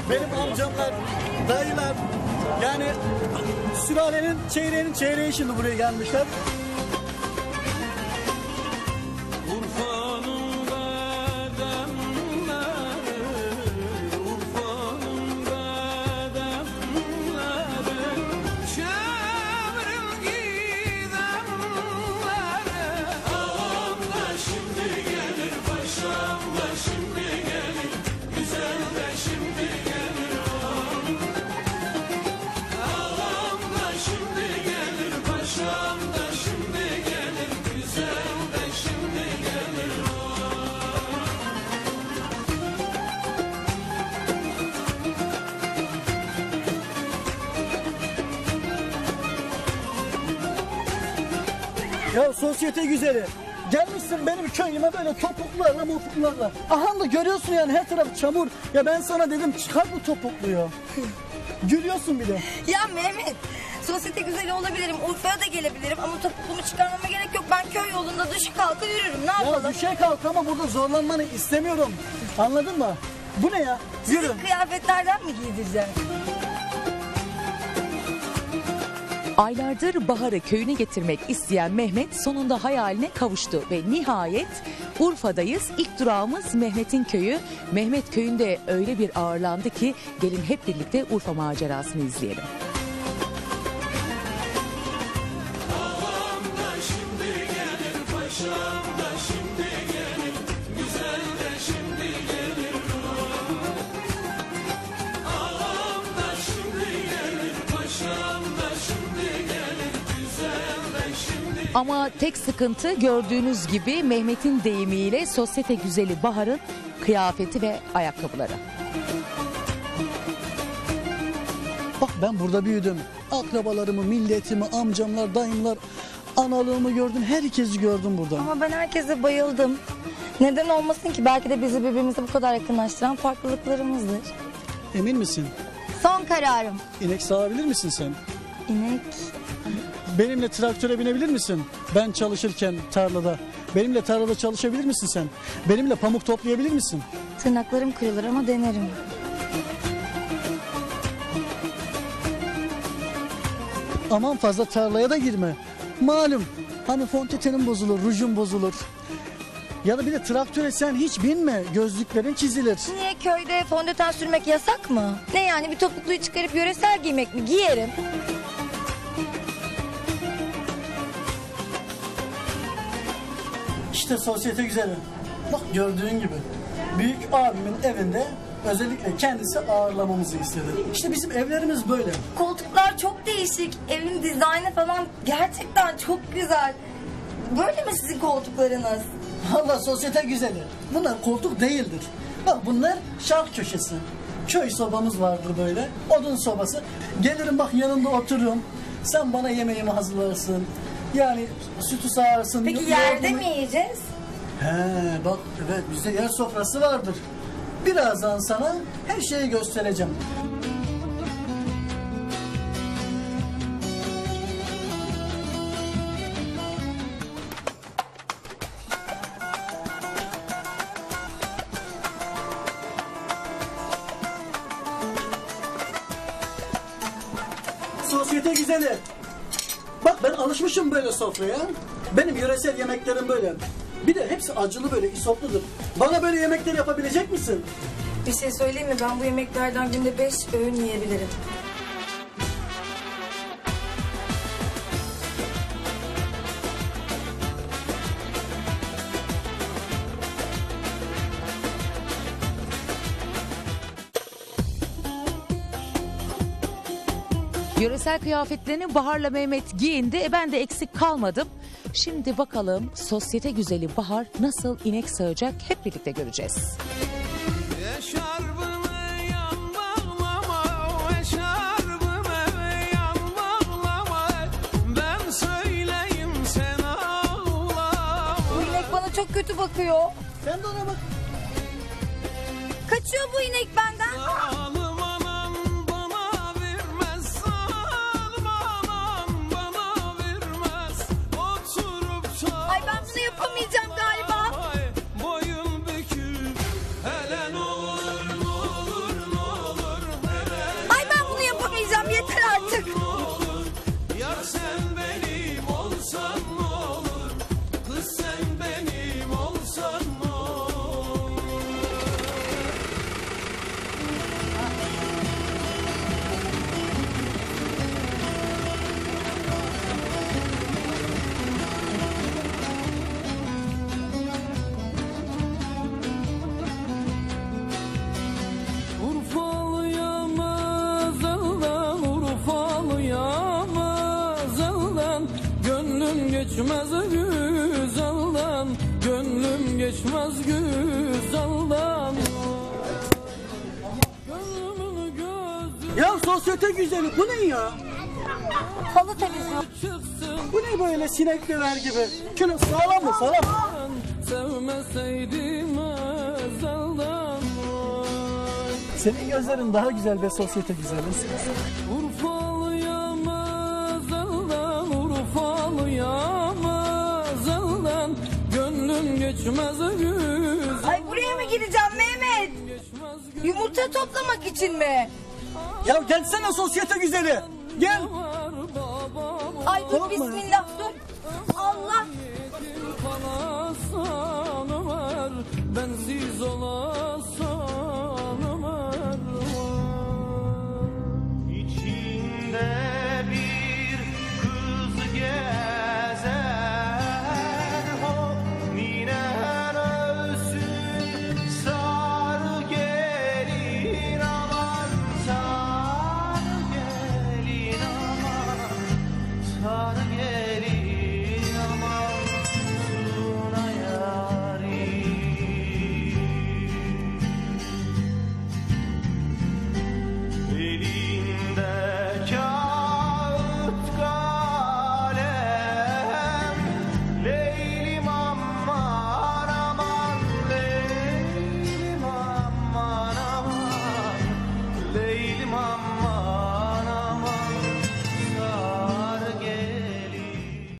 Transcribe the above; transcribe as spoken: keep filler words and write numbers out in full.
benim amcamlar, dayılar, yani sülalenin çeyreğinin çeyreği şimdi buraya gelmişler. Ya sosyete güzeli, gelmişsin benim köyüme böyle topuklarla mopuklarla. Aha da görüyorsun yani her taraf çamur. Ya ben sana dedim çıkar bu topukluyu. Gülüyorsun bir de. Ya Mehmet, sosyete güzeli olabilirim, Urfa'ya da gelebilirim ama topuklumu çıkarmama gerek yok. Ben köy yolunda düşe kalka yürürüm, ne yapalım? Ya düşe kalk ama burada zorlanmanı istemiyorum. Anladın mı? Bu ne ya? Yürü. Sizin kıyafetlerden mi giydireceğim? Aylardır Bahar'ı köyüne getirmek isteyen Mehmet sonunda hayaline kavuştu ve nihayet Urfa'dayız. İlk durağımız Mehmet'in köyü. Mehmet köyünde öyle bir ağırlandı ki gelin hep birlikte Urfa macerasını izleyelim. Ama tek sıkıntı gördüğünüz gibi Mehmet'in deyimiyle sosyete güzeli Bahar'ın kıyafeti ve ayakkabıları. Bak ben burada büyüdüm. Akrabalarımı, milletimi, amcamlar, dayımlar, analığımı gördüm. Herkesi gördüm burada. Ama ben herkese bayıldım. Neden olmasın ki? Belki de bizi birbirimize bu kadar yakınlaştıran farklılıklarımızdır. Emin misin? Son kararım. İnek sağabilir misin sen? İnek... Benimle traktöre binebilir misin? Ben çalışırken tarlada. Benimle tarlada çalışabilir misin sen? Benimle pamuk toplayabilir misin? Tırnaklarım kırılır ama denerim. Aman fazla tarlaya da girme. Malum hani fontetenin bozulur, rujun bozulur. Ya da bir de traktöre sen hiç binme. Gözlüklerin çizilir. Niye köyde fondöten sürmek yasak mı? Ne yani bir topukluyu çıkarıp yöresel giymek mi? Giyerim. İşte sosyete güzeli. Bak gördüğün gibi. Büyük abimin evinde özellikle kendisi ağırlamamızı istedi. İşte bizim evlerimiz böyle. Koltuklar çok değişik. Evin dizaynı falan gerçekten çok güzel. Böyle mi sizin koltuklarınız? Valla sosyete güzeli. Bunlar koltuk değildir. Bak bunlar şark köşesi. Köy sobamız vardır böyle. Odun sobası. Gelirim bak yanında otururum. Sen bana yemeğimi hazırlarsın. Yani sütü sağarsın. Peki yerde mi yiyeceğiz? He bak evet bizde yer sofrası vardır. Birazdan sana her şeyi göstereceğim. Sosyete güzeli. Bak ben alışmışım böyle sofraya. Benim yöresel yemeklerim böyle. Bir de hepsi acılı böyle isotludur. Bana böyle yemekler yapabilecek misin? Bir şey söyleyeyim mi? Ben bu yemeklerden günde beş öğün yiyebilirim. Yöresel kıyafetlerini Bahar'la Mehmet giyindi. E ben de eksik kalmadım. Şimdi bakalım sosyete güzeli Bahar nasıl inek sağacak hep birlikte göreceğiz. Bu inek bana çok kötü bakıyor. Sen de ona bak. Kaçıyor bu inek benden. Ay ben bunu yapamayacağım galiba. Boyun büküp hele ne olur ne olur ne olur geçmez güzelden, gönlüm geçmez güzelden. Gönlümün gözü Ya sosyete güzeli bu ne ya? Halı temizliyor. çıksın, Bu ne böyle sinek döver gibi? Şunu sağlam mı sağlam? sevmeseydim ezelden. Senin gözlerin daha güzel be sosyete güzeli. Urfalıyam ezelden, Urfalıyam ezelden, gönlüm geçmez güzel. Ay buraya mı gireceğim Mehmet? Yumurta toplamak için mi? Ya gelsene sosyete güzeli. Gel. Ay dur Korkma. bismillah dur. Allah. Kalasan var, bensiz olan